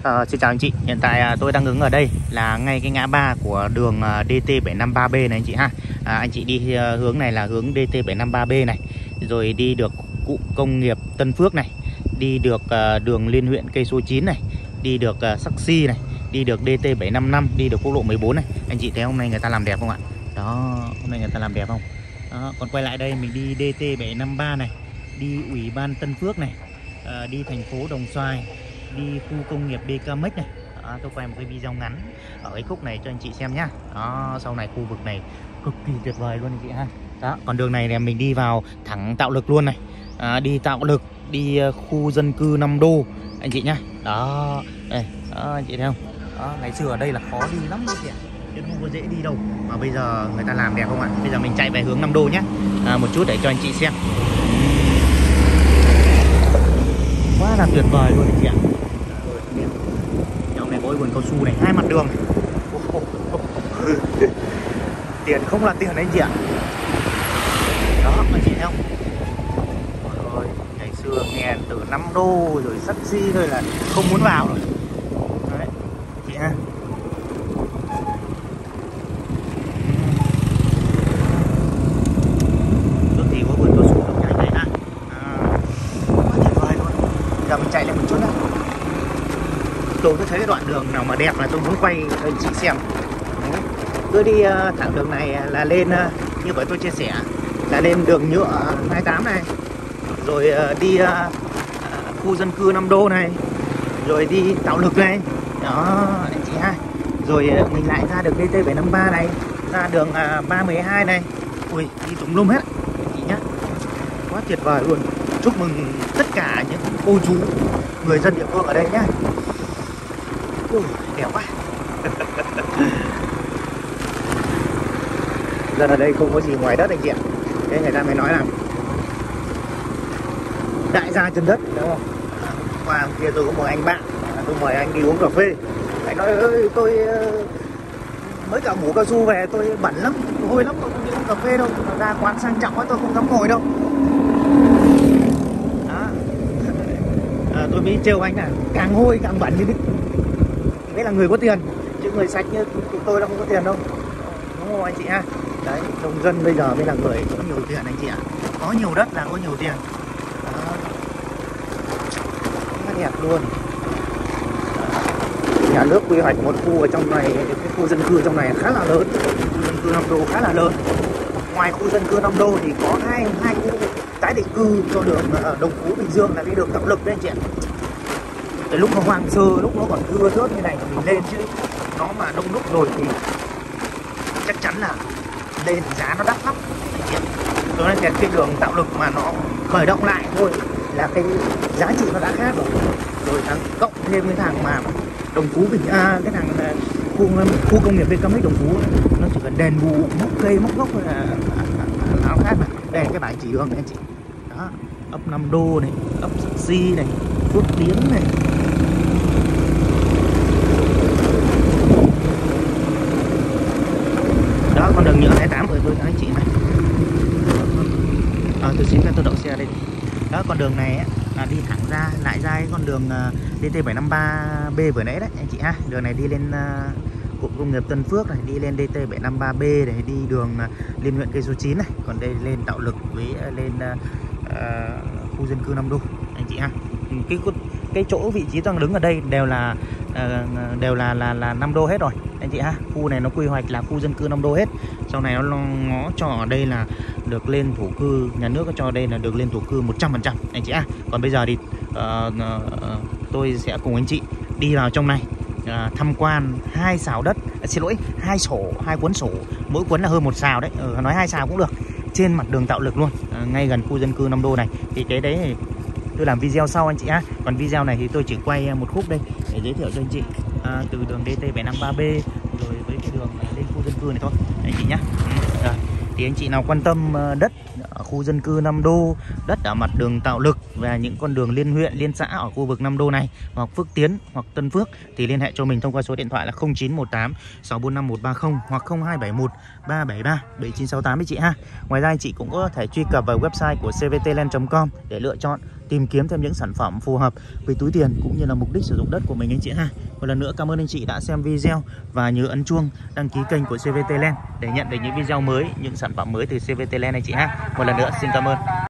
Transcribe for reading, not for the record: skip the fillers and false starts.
Xin chào anh chị, hiện tại tôi đang đứng ở đây là ngay cái ngã ba của đường DT753B này anh chị ha. Anh chị đi hướng này là hướng DT753B này, rồi đi được cụm công nghiệp Tân Phước này, đi được đường liên huyện cây số 9 này, đi được Saxi này, đi được DT755, đi được quốc lộ 14 này. Anh chị thấy hôm nay người ta làm đẹp không ạ? Đó, hôm nay người ta làm đẹp không? Đó, còn quay lại đây mình đi DT753 này, đi Ủy ban Tân Phước này, đi thành phố Đồng Xoài, đi khu công nghiệp DKMX này. Đó, tôi quay một cái video ngắn ở cái khúc này cho anh chị xem nhá. Đó, sau này khu vực này cực kỳ tuyệt vời luôn anh chị ha. Đó, còn đường này là mình đi vào thẳng Tạo Lực luôn này, đi Tạo Lực, đi khu dân cư Nam Đô anh chị nhá. Đó, đây, đó, anh chị thấy không? Đó, ngày xưa ở đây là khó đi lắm luôn chị ạ, chứ không có dễ đi đâu, mà bây giờ người ta làm đẹp không ạ? Bây giờ mình chạy về hướng Nam Đô nhé, một chút để cho anh chị xem. Quá là tuyệt vời luôn anh chị ạ. Trong này có vườn cao su này, hai mặt đường này. Tiền không là tiền anh chị ạ. Đó, anh chị thấy không? Ôi, ngày xưa nghe từ 5 đô rồi Saxi thôi là không muốn vào rồi. Đấy, chị ha. Trước thì có vườn cao su trong nhà này ha. Quá tuyệt vời luôn. Giờ mình chạy lên một chút nữa. Tôi cứ thấy cái đoạn đường nào mà đẹp là tôi muốn quay cho anh chị xem. Đấy. Cứ đi thẳng đường này là lên, như vậy tôi chia sẻ, là lên đường nhựa 28 này, rồi đi khu dân cư Nam Đô này, rồi đi Tạo Lực này. Đó anh chị ha. Rồi mình lại ra đường DT753 này, ra đường 312 này. Ui, đi tùm lum hết anh chị nhá. Quá tuyệt vời luôn. Chúc mừng tất cả những cô chú người dân địa phương ở đây nhá. Ui, đẹp quá. Dân ở đây không có gì ngoài đất anh chị ạ. Thế người ta mới nói là đại gia chân đất, đúng không? Qua hôm kia tôi có một anh bạn, tôi mời anh đi uống cà phê. Anh nói ơi, tôi mới cả mũ cao su về, tôi bẩn lắm, hôi lắm, tôi không đi uống cà phê đâu. Mà ra quán sang trọng ấy tôi không dám ngồi đâu. Đó. Tôi mới trêu anh là càng hôi càng bẩn như thế. Đấy là người có tiền, chứ người sạch như tôi là không có tiền đâu, đúng không anh chị ha? Đấy, nông dân bây giờ mới là người có nhiều tiền anh chị ạ. Có nhiều đất là có nhiều tiền. Đó. Rất đẹp luôn. Nhà nước quy hoạch một khu ở trong này, cái khu dân cư trong này khá là lớn, khu dân cư Nam Đô khá là lớn. Ngoài khu dân cư Nam Đô thì có hai khu tái định cư cho đường Đồng Phú Bình Dương, là cái đường Tạo Lực đấy anh chị ạ. Cái lúc nó hoang sơ, lúc nó còn thưa thớt như này thì mình lên, chứ nó mà đông đúc rồi thì chắc chắn là lên giá nó đắt lắm. Tôi nói cái đường Tạo Lực mà nó khởi động lại thôi là cái giá trị nó đã khác rồi. Rồi thằng cộng thêm cái thằng mà Đồng Phú Bình cái thằng khu công nghiệp DKMX Đồng Phú ấy, nó chỉ cần đền bù mốc cây mốc gốc là nó khác mà. Đây cái bảng chỉ đường này anh chị. Đó, ấp Nam Đô này, ấp Saxi này, Phước Tiến này. Đó, con đường nhựa 28 của tôi anh chị này. Tôi xin phép tôi đậu xe đây. Đó, con đường này ấy, là đi thẳng ra, lại ra cái con đường DT753B vừa nãy đấy anh chị ha. Đường này đi lên cụm công nghiệp Tân Phước này, đi lên DT753B này, đi đường liên huyện cây số 9 này, còn đây lên Tạo Lực với lên khu dân cư Nam Đô anh chị ha. Cái chỗ vị trí tôi đứng ở đây đều là Nam Đô hết rồi anh chị ha. Khu này nó quy hoạch là khu dân cư Nam Đô hết. Sau này nó cho ở đây là được lên thổ cư, nhà nước có cho đây là được lên thổ cư 100% anh chị ha. Còn bây giờ thì tôi sẽ cùng anh chị đi vào trong này, tham quan hai sào đất, xin lỗi, hai cuốn sổ, mỗi cuốn là hơn một sào đấy, nói hai sào cũng được, trên mặt đường Tạo Lực luôn, ngay gần khu dân cư Nam Đô này. Thì cái đấy thì tôi làm video sau anh chị ha. Còn video này thì tôi chỉ quay một khúc đây để giới thiệu cho anh chị, từ đường DT753B rồi với cái đường lên khu dân cư này thôi anh chị nhá. Rồi, thì anh chị nào quan tâm đất ở khu dân cư Nam Đô, đất ở mặt đường Tạo Lực và những con đường liên huyện, liên xã ở khu vực Nam Đô này, hoặc Phước Tiến hoặc Tân Phước, thì liên hệ cho mình thông qua số điện thoại là 0918 645 130 hoặc 0271 373 7968 với chị ha. Ngoài ra anh chị cũng có thể truy cập vào website của cvtland.com để lựa chọn tìm kiếm thêm những sản phẩm phù hợp với túi tiền cũng như là mục đích sử dụng đất của mình anh chị ha. Một lần nữa cảm ơn anh chị đã xem video và nhớ ấn chuông đăng ký kênh của CVT Land để nhận được những video mới, những sản phẩm mới từ CVT Land anh chị ha. Một lần nữa xin cảm ơn.